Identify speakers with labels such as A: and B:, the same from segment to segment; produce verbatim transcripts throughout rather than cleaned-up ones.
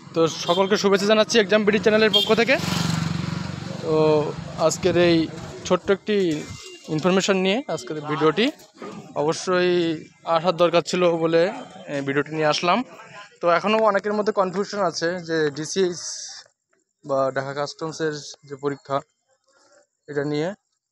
A: তো সকলকে শুভেচ্ছা জানাচ্ছি এক্সাম বিডি চ্যানেলের পক্ষ থেকে। তো আজকের এই ছোট্ট একটি ইনফরমেশন নিয়ে আজকের ভিডিওটি অবশ্যই আসার দরকার ছিল বলে ভিডিওটি নিয়ে আসলাম। তো এখনও অনেকের মধ্যে কনফিউশন আছে যে ডিসিএস বা ঢাকা কাস্টমসের যে পরীক্ষা এটা নিয়ে।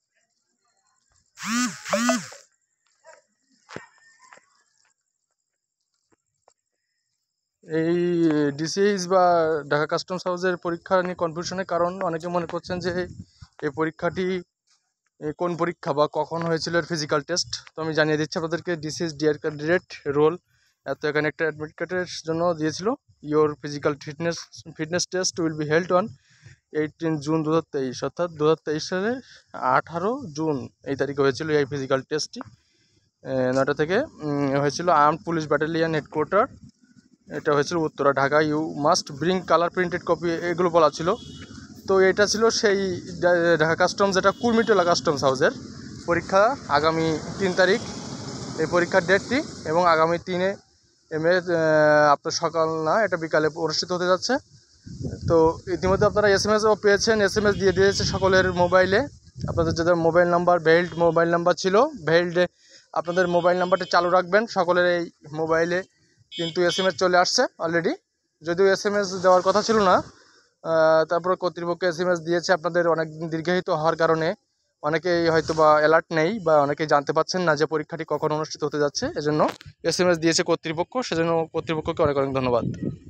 A: এই ডিসিএস বা ঢাকা কাস্টমস হাউসের পরীক্ষা নিয়ে কনফিউশনের কারণ অনেকে মনে করছেন যে এই পরীক্ষাটি কোন পরীক্ষা বা কখন হয়েছিল এর ফিজিক্যাল টেস্ট। তো আমি জানিয়ে দিচ্ছি আপনাদেরকে, ডিসিএস ডিআর ক্যান্ডিডেট রোল এত এখানে একটা অ্যাডমিট কার্ডের জন্য দিয়েছিল, your physical fitness fitness test will be held on eighteen June দু হাজার তেইশ, অর্থাৎ দু হাজার তেইশ সালে আঠারো জুন এই তারিখে হয়েছিল এই ফিজিক্যাল টেস্টটি। নয়টা থেকে হয়েছিল আর্মড পুলিশ ব্যাটালিয়ান হেডকোয়ার্টার, এটা হয়েছিল Uttara Dhaka. You must bring colour printed copy এগুলো বলা ছিল। তো এটা ছিল সেই ঢাকা কাস্টমস, যেটা কুর্মিটোলা কাস্টমস হাউসের পরীক্ষা আগামী তিন তারিখ এই পরীক্ষার ডেটটি, এবং আগামী তিনে মে আপনার সকাল না এটা বিকালে অনুষ্ঠিত হতে যাচ্ছে। তো ইতিমধ্যে আপনারা এস এম এসও পেয়েছেন, এস এম এস দিয়ে দিয়েছে সকলের মোবাইলে। আপনাদের যাদের mobile number valid mobile number ছিল, ভেল্ডে আপনাদের মোবাইল নাম্বারটি চালু রাখবেন। সকলের এই মোবাইলে কিন্তু এস এম এস চলে আসছে অলরেডি, যদিও এস এম এস দেওয়ার কথা ছিল না, তারপরে কর্তৃপক্ষ এস এম এস দিয়েছে। আপনাদের অনেক দিন দীর্ঘায়িত হওয়ার কারণে অনেকেই হয়তো বা অ্যালার্ট নেই বা অনেকেই জানতে পারছেন না যে পরীক্ষাটি কখন অনুষ্ঠিত হতে যাচ্ছে, এজন্য এস এম এস দিয়েছে কর্তৃপক্ষ, সেজন্য কর্তৃপক্ষকে অনেক অনেক ধন্যবাদ।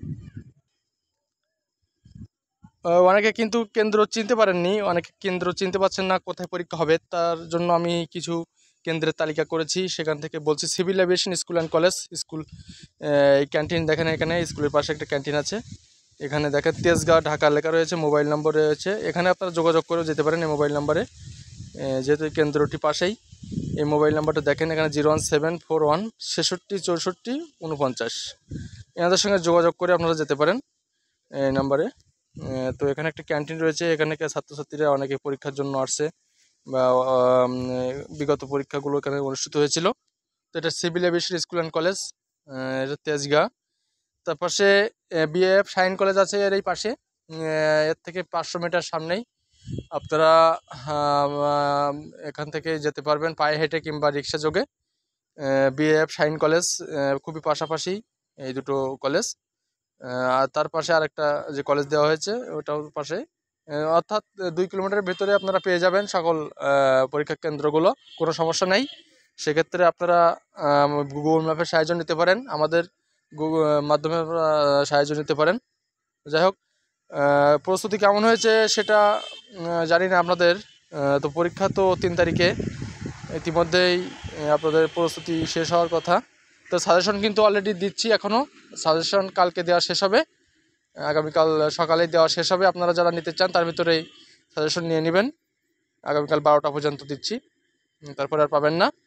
A: অনেকে কিন্তু কেন্দ্র চিনতে পারেননি, অনেকে কেন্দ্র চিনতে পারছেন না কোথায় পরীক্ষা হবে, তার জন্য আমি কিছু কেন্দ্রের তালিকা করেছি। সেখান থেকে বলছি civil aviation school and college school, এই ক্যান্টিন দেখেন, এখানে স্কুলের পাশে একটা ক্যান্টিন আছে, এখানে দেখেন তেজগাঁ ঢাকা লেখা রয়েছে, মোবাইল নম্বর রয়েছে, এখানে আপনারা যোগাযোগ করেও যেতে পারেন এই মোবাইল নাম্বারে, যেহেতু এই কেন্দ্রটি পাশেই। এই মোবাইল নাম্বারটা দেখেন এখানে zero one seven four one ছেষট্টি চৌষট্টি উনপঞ্চাশ, এনাদের সঙ্গে যোগাযোগ করে আপনারা যেতে পারেন এই নাম্বারে। তো এখানে একটা ক্যান্টিন রয়েছে, এখানে ছাত্রছাত্রীরা অনেকে পরীক্ষার জন্য আসছে বা বিগত পরীক্ষাগুলো এখানে অনুষ্ঠিত হয়েছিল। তো এটা civil aviation school and college, এটা তেজগাঁ। তার পাশে বিএএফ শাইন কলেজ আছে এর এই পাশে, এর থেকে পাঁচশো মিটার সামনেই আপনারা এখান থেকে যেতে পারবেন পায়ে হেঁটে কিংবা রিক্সা যোগে। বিএএফ শাইন কলেজ খুবই পাশাপাশি এই দুটো কলেজ। আর তার পাশে আরেকটা যে কলেজ দেওয়া হয়েছে ওটাও পাশে, অর্থাৎ দুই কিলোমিটারের ভেতরে আপনারা পেয়ে যাবেন সকল পরীক্ষা কেন্দ্রগুলো, কোনো সমস্যা নেই। সেক্ষেত্রে আপনারা গুগল ম্যাপের সাহায্য নিতে পারেন, আমাদের গুগল মাধ্যমে সাহায্য নিতে পারেন। যাই হোক, প্রস্তুতি কেমন হয়েছে সেটা জানি না আপনাদের। তো পরীক্ষা তো তিন তারিখে, ইতিমধ্যেই আপনাদের প্রস্তুতি শেষ হওয়ার কথা। তো সাজেশন কিন্তু অলরেডি দিচ্ছি, এখনও সাজেশন কালকে দেওয়া শেষ হবে, আগামীকাল সকালেই দেওয়া শেষ হবে। আপনারা যারা নিতে চান তার ভিতরেই সাজেশন নিয়ে নেবেন, আগামীকাল বারোটা পর্যন্ত দিচ্ছি, তারপরে আর পাবেন না।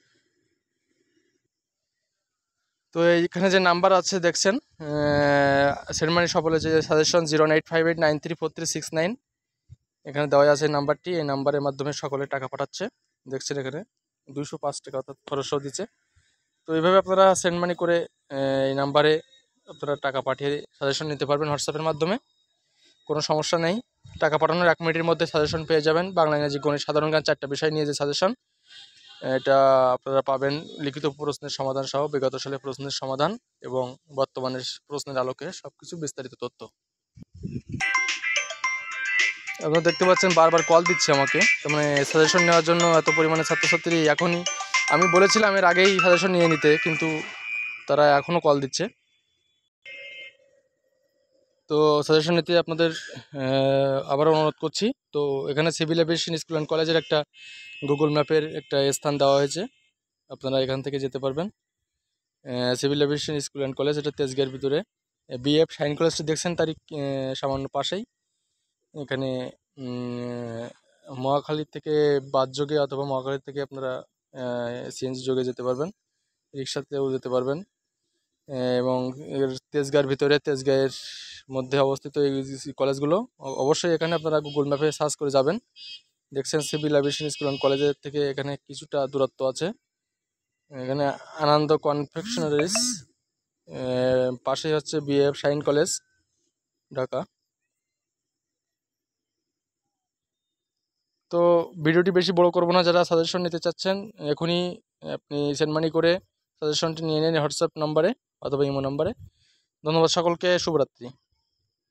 A: তো এইখানে যে নাম্বার আছে দেখছেন সেন্ট মানি সফলে যে suggestion zero eight five eight nine three four three six nine, এখানে দেওয়া আছে নাম্বারটি, এই নাম্বারের মাধ্যমে সকলে টাকা পাঠাচ্ছে। দেখছেন এখানে দুইশো পাঁচ টাকা অর্থাৎ খরচও দিচ্ছে। তো এইভাবে আপনারা সেন্ড মানি করে এই নাম্বারে আপনারা টাকা পাঠিয়ে সাজেশন নিতে পারবেন হোয়াটসঅ্যাপের মাধ্যমে, কোনো সমস্যা নেই। টাকা পাঠানোর এক মিনিটের মধ্যে সাজেশন পেয়ে যাবেন। বাংলা, ইংরেজি, গণিত, সাধারণ জ্ঞান চারটা বিষয় নিয়ে যে সাজেশন, এটা আপনারা পাবেন লিখিত প্রশ্নের সমাধান সহ, বিগত সালে প্রশ্নের সমাধান এবং বর্তমানের প্রশ্নের আলোকে সব কিছু বিস্তারিত তথ্য। আপনারা দেখতে পাচ্ছেন বারবার কল দিচ্ছে আমাকে, তার মানে সাজেশন নেওয়ার জন্য এত পরিমাণে ছাত্রছাত্রী। এখনই আমি বলেছিলাম এর আগেই সাজেশন নিয়ে নিতে, কিন্তু তারা এখনও কল দিচ্ছে। তো সাজেশন নিতে আপনাদের আবারও অনুরোধ করছি। তো এখানে সিভিল এভিয়েশন স্কুল অ্যান্ড কলেজের একটা গুগল ম্যাপের একটা স্থান দেওয়া হয়েছে, আপনারা এখান থেকে যেতে পারবেন। Civil aviation school and college, এটা তেজগাঁর ভিতরে। বিএফ শাইন কলেজটি দেখছেন তারই সামান্য পাশেই। এখানে মহাখালী থেকে বাস যোগে অথবা মহাখালী থেকে আপনারা সিএনজি যোগে যেতে পারবেন, রিক্সাতেও যেতে পারবেন। এবং এর তেজগাঁর ভিতরে, তেজগাঁয়ের মধ্যে অবস্থিত এই কলেজগুলো। অবশ্যই এখানে আপনারা গুগল ম্যাপে সার্চ করে যাবেন। দেখছেন সিভিল এভিয়েশন স্কুল অ্যান্ড কলেজের থেকে এখানে কিছুটা দূরত্ব আছে। এখানে আনন্দ কনফেকশনারিজ, পাশেই হচ্ছে বিএফ শাইন কলেজ। ঢাকা। তো ভিডিওটি বেশি বড় করবো না, যারা সাজেশন নিতে চাচ্ছেন এখনই আপনি সেন্ড মানি করে সাজেশনটি নিয়ে নিন হোয়াটসঅ্যাপ নাম্বারে অথবা ইমো নাম্বারে। ধন্যবাদ সকলকে, শুভরাত্রি।